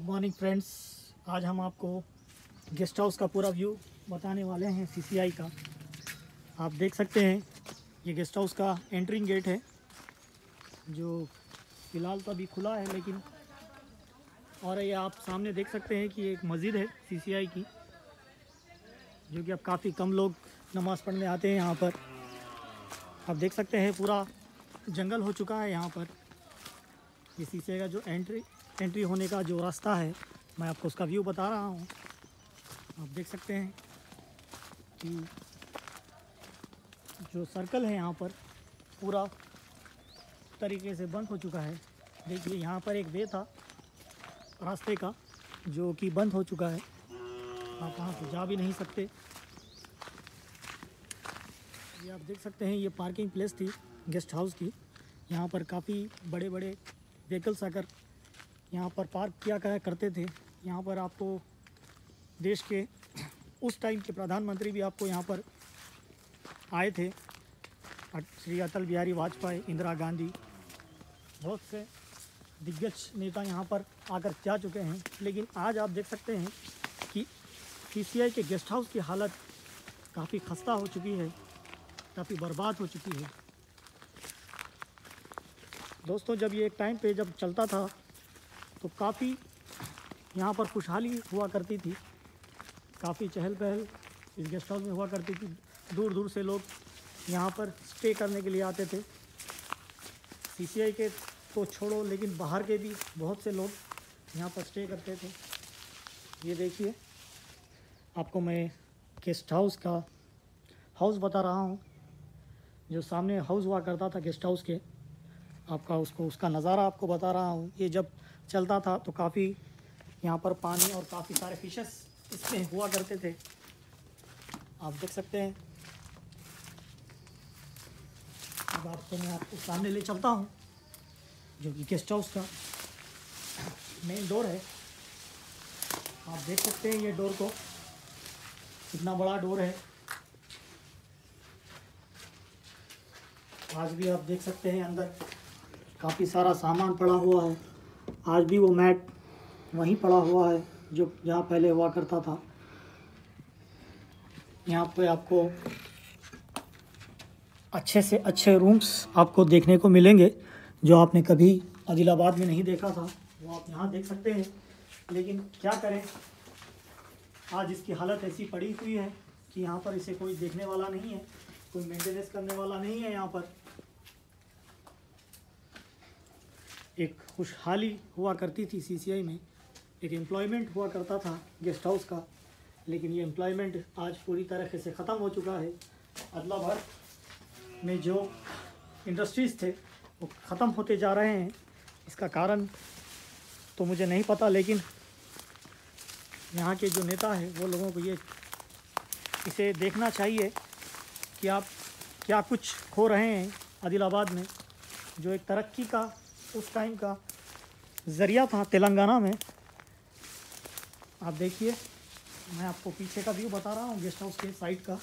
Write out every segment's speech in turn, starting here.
Morning friends, आज हम आपको गेस्ट हाउस का पूरा व्यू बताने वाले हैं सीसीआई का। आप देख सकते हैं ये गेस्ट हाउस का एंट्रिंग गेट है जो फ़िलहाल तो अभी खुला है, लेकिन और ये आप सामने देख सकते हैं कि एक मस्जिद है सीसीआई की, जो कि अब काफ़ी कम लोग नमाज़ पढ़ने आते हैं यहाँ पर। आप देख सकते हैं पूरा जंगल हो चुका है यहाँ पर। ये सीसीआई का जो एंट्री होने का जो रास्ता है, मैं आपको उसका व्यू बता रहा हूँ। आप देख सकते हैं कि जो सर्कल है यहाँ पर पूरा तरीके से बंद हो चुका है। देखिए यहाँ पर एक वे था रास्ते का जो कि बंद हो चुका है, आप वहाँ से जा भी नहीं सकते। ये आप देख सकते हैं ये पार्किंग प्लेस थी गेस्ट हाउस की। यहाँ पर काफ़ी बड़े बड़े व्हीकल्स आकर यहाँ पर पार्क किया करते थे। यहाँ पर आपको देश के उस टाइम के प्रधानमंत्री भी आपको यहाँ पर आए थे, श्री अटल बिहारी वाजपेयी, इंदिरा गांधी, बहुत से दिग्गज नेता यहाँ पर आकर जा चुके हैं। लेकिन आज आप देख सकते हैं कि सीसीआई के गेस्ट हाउस की हालत काफ़ी खस्ता हो चुकी है, काफ़ी बर्बाद हो चुकी है। दोस्तों, जब ये एक टाइम पे जब चलता था तो काफ़ी यहाँ पर खुशहाली हुआ करती थी, काफ़ी चहल पहल इस गेस्ट हाउस में हुआ करती थी। दूर दूर से लोग यहाँ पर स्टे करने के लिए आते थे। सीसीआई के तो छोड़ो, लेकिन बाहर के भी बहुत से लोग यहाँ पर स्टे करते थे। ये देखिए, आपको मैं गेस्ट हाउस का हाउस बता रहा हूँ, जो सामने हाउस हुआ करता था गेस्ट हाउस के, आपका उसका नज़ारा आपको बता रहा हूँ। ये जब चलता था तो काफ़ी यहाँ पर पानी और काफ़ी सारे फिशेस इसमें हुआ करते थे। आप देख सकते हैं। अब मैं आपको सामने ले चलता हूँ, जो कि गेस्ट हाउस का मेन डोर है। आप देख सकते हैं ये डोर को, कितना बड़ा डोर है। आज भी आप देख सकते हैं अंदर काफ़ी सारा सामान पड़ा हुआ है। आज भी वो मैट वहीं पड़ा हुआ है जो जहाँ पहले हुआ करता था। यहाँ पे आपको अच्छे से अच्छे रूम्स आपको देखने को मिलेंगे जो आपने कभी आदिलाबाद में नहीं देखा था, वो आप यहाँ देख सकते हैं। लेकिन क्या करें, आज इसकी हालत ऐसी पड़ी हुई है कि यहाँ पर इसे कोई देखने वाला नहीं है, कोई मेंटेनेंस करने वाला नहीं है। यहाँ पर एक खुशहाली हुआ करती थी सीसीआई में, एक एम्प्लॉयमेंट हुआ करता था गेस्ट हाउस का, लेकिन ये एम्प्लॉयमेंट आज पूरी तरीके से ख़त्म हो चुका है। अदला भर में जो इंडस्ट्रीज़ थे वो ख़त्म होते जा रहे हैं। इसका कारण तो मुझे नहीं पता, लेकिन यहाँ के जो नेता हैं वो लोगों को इसे देखना चाहिए कि आप क्या कुछ खो रहे हैं आदिलाबाद में, जो एक तरक्की का उस टाइम का ज़रिया था तेलंगाना में। आप देखिए, मैं आपको पीछे का व्यू बता रहा हूँ गेस्ट हाउस के साइड का।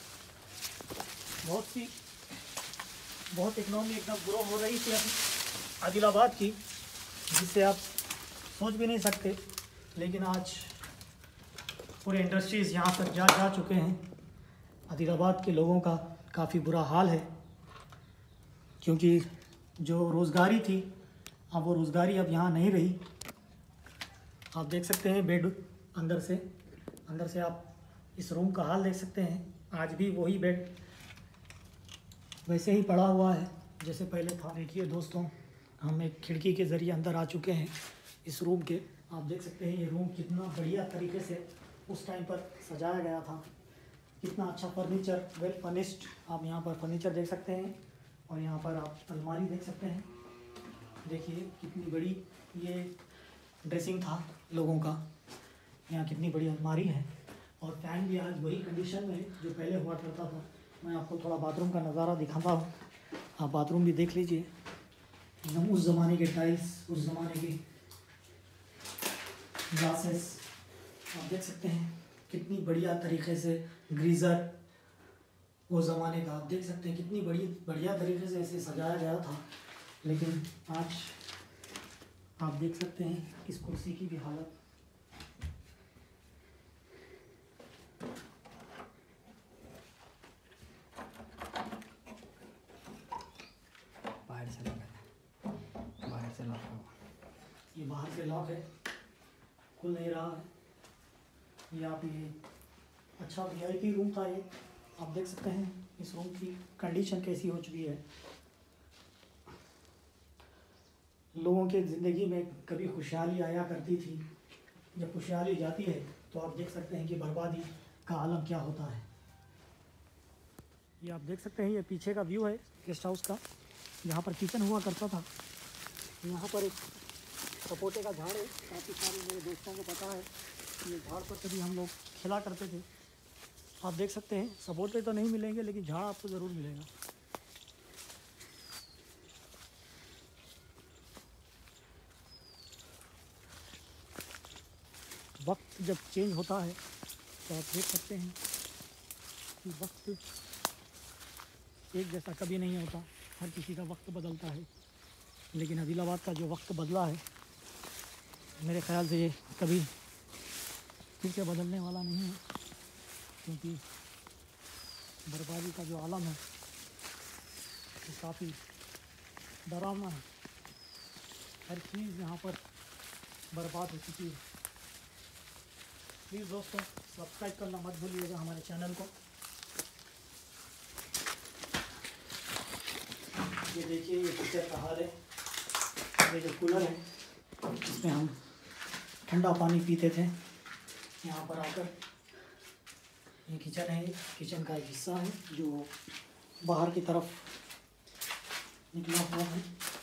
बहुत इकनॉमी एकदम ग्रो हो रही थी आदिलाबाद की, जिससे आप सोच भी नहीं सकते। लेकिन आज पूरे इंडस्ट्रीज़ यहाँ तक जा चुके हैं। आदिलाबाद के लोगों का काफ़ी बुरा हाल है, क्योंकि जो रोज़गारी थी अब वो रोज़गारी अब यहाँ नहीं रही। आप देख सकते हैं बेड अंदर से आप इस रूम का हाल देख सकते हैं। आज भी वही बेड वैसे ही पड़ा हुआ है जैसे पहले था। देखिए दोस्तों, हम एक खिड़की के ज़रिए अंदर आ चुके हैं इस रूम के। आप देख सकते हैं ये रूम कितना बढ़िया तरीके से उस टाइम पर सजाया गया था, कितना अच्छा फर्नीचर, वेल फर्निश्ड। आप यहाँ पर फर्नीचर देख सकते हैं और यहाँ पर आप अलमारी देख सकते हैं। देखिए कितनी बड़ी ये ड्रेसिंग था लोगों का, यहाँ कितनी बड़ी अलमारी है, और फैन भी आज वही कंडीशन में जो पहले हुआ करता था। मैं आपको थोड़ा बाथरूम का नज़ारा दिखाता हूँ, आप बाथरूम भी देख लीजिए। एकदम उस ज़माने के टाइल्स, उस ज़माने के ग्लासेस, आप देख सकते हैं कितनी बढ़िया तरीके से ग्रीज़र वो ज़माने का, आप देख सकते हैं कितनी बढ़िया तरीके से इसे सजाया गया था। लेकिन आज आप देख सकते हैं इस कुर्सी की भी हालत बाहर से लॉक है, खुल नहीं रहा है। ये आप ये अच्छा VIP रूम था ये। आप देख सकते हैं इस रूम की कंडीशन कैसी हो चुकी है। लोगों के ज़िंदगी में कभी खुशहाली आया करती थी, जब खुशहाली जाती है तो आप देख सकते हैं कि बर्बादी का आलम क्या होता है। ये आप देख सकते हैं, ये पीछे का व्यू है गेस्ट हाउस का, जहाँ पर किचन हुआ करता था। यहाँ पर एक सपोटे का झाड़ है, काफ़ी सारे मेरे दोस्तों को पता है कि ये झाड़ पर कभी हम लोग खेला करते थे। आप देख सकते हैं सपोटे तो नहीं मिलेंगे लेकिन झाड़ आपको ज़रूर मिलेगा। वक्त जब चेंज होता है तो आप देख सकते हैं कि वक्त एक जैसा कभी नहीं होता, हर किसी का वक्त बदलता है। लेकिन आदिलाबाद का जो वक्त बदला है, मेरे ख़्याल से ये कभी फिर से बदलने वाला नहीं है, क्योंकि बर्बादी का जो आलम है वो काफ़ी डरावना है। हर चीज़ यहाँ पर बर्बाद हो चुकी है। प्लीज़ दोस्तों सब्सक्राइब करना मत भूलिएगा हमारे चैनल को। ये देखिए ये किचन का हाल है। ये जो कूलर है इसमें हम ठंडा पानी पीते थे। यहाँ पर आकर ये किचन है, किचन का एक हिस्सा है जो बाहर की तरफ निकला हुआ है।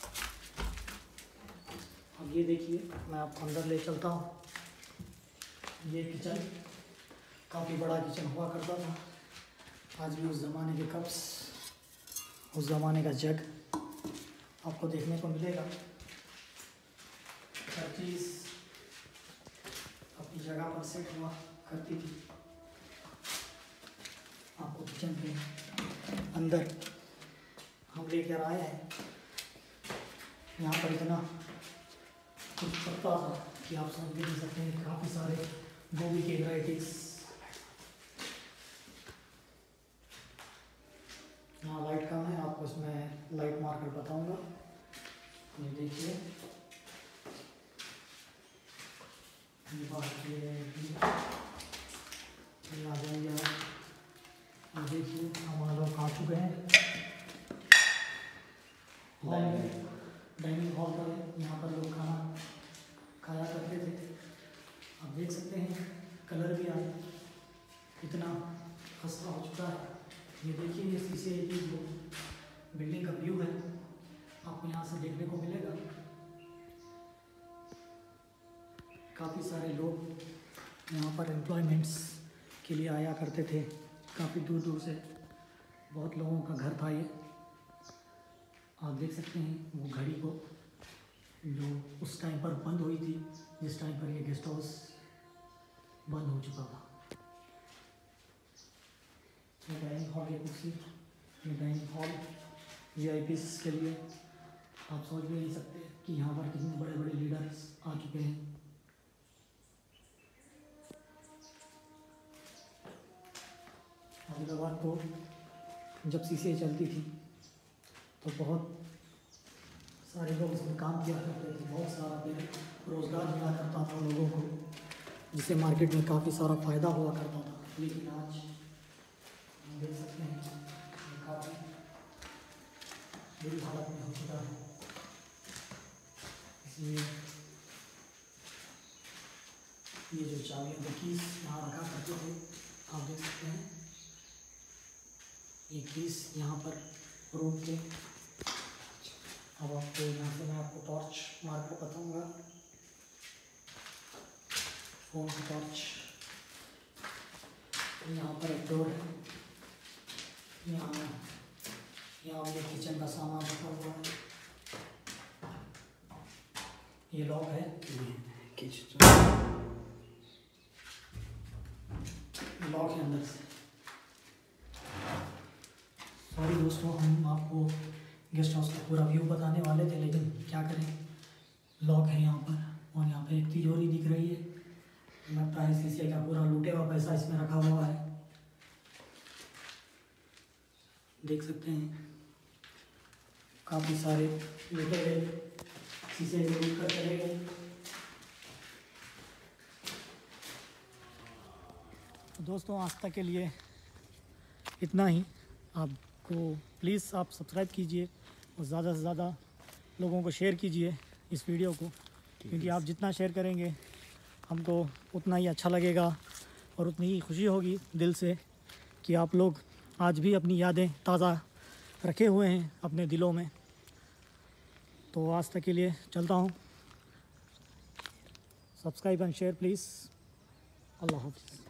अब ये देखिए मैं आपको अंदर ले चलता हूँ। ये किचन काफ़ी बड़ा किचन हुआ करता था। आज भी उस ज़माने के कप्स, उस ज़माने का जग आपको देखने को मिलेगा। हर चीज़ अपनी जगह पर सेट हुआ करती थी। आपको किचन के अंदर हम लेकर आए हैं। यहाँ पर इतना कुछ पता था कि आप समझ भी नहीं सकते हैं। काफ़ी सारे गोभी के वैराइटीज़। यहाँ लाइट कम है, आपको इसमें लाइट मार्कर बताऊंगा। ये देखिए ये बात ये आ जाएंगे आप। ये देखिए हमारे लोग आ चुके हैं हॉल में, डाइनिंग हॉल पर। यहाँ पर लोग खाना खाया करते थे। आप देख सकते हैं कलर भी आया, कितना खस्ता हो चुका है। ये देखिए ये शीशे की जो बिल्डिंग का व्यू है आपको यहाँ से देखने को मिलेगा। काफ़ी सारे लोग यहाँ पर एम्प्लॉयमेंट्स के लिए आया करते थे, काफ़ी दूर दूर से। बहुत लोगों का घर था ये। आप देख सकते हैं वो घड़ी को जो उस टाइम पर बंद हुई थी, जिस टाइम पर ये गेस्ट हाउस बंद हो चुका था। ये डाइनिंग हॉल की कुर्सी, ये डाइनिंग हॉल VIPs के लिए। आप सोच भी नहीं सकते कि यहाँ पर कितने बड़े बड़े लीडर्स आ चुके हैं। आदिलाबाद को जब शीशे चलती थी तो बहुत सारे लोग इसमें काम किया करते थे। बहुत सारा रोज़गार मिला करता था लोगों को, जिससे मार्केट में काफ़ी सारा फ़ायदा हुआ करता था। लेकिन आज हम देख सकते हैं काफ़ी बुरी हालत में हो चुका है। इसलिए ये जो चाबियाँ की कीस यहाँ रखा करते थे, आप देख सकते हैं ये कीस यहाँ पर रूम के। अब आपको यहाँ से मैं आपको टॉर्च मार कर बताऊँगा। फ़ोन की टॉर्च। यहाँ पर एक डोर है, यहाँ ये किचन का सामान रखा हुआ है। ये लॉक है, किचन लॉक है अंदर से। सॉरी दोस्तों, हम आपको गेस्ट हाउस का पूरा व्यू बताने वाले थे, लेकिन क्या करें, लॉक है यहाँ पर। और यहाँ पे एक तिजोरी दिख रही है, लगता है शीशे का पूरा लूटे हुआ पैसा इसमें रखा हुआ है। देख सकते हैं काफ़ी सारे लूटे गए शीशे में लूट कर चले गए। दोस्तों आज तक के लिए इतना ही। आपको प्लीज़ आप सब्सक्राइब कीजिए और ज़्यादा से ज़्यादा लोगों को शेयर कीजिए इस वीडियो को, क्योंकि आप जितना शेयर करेंगे हमको उतना ही अच्छा लगेगा और उतनी ही खुशी होगी दिल से कि आप लोग आज भी अपनी यादें ताज़ा रखे हुए हैं अपने दिलों में। तो आज तक के लिए चलता हूँ। Subscribe and share please. अल्लाह हाफ़िज़।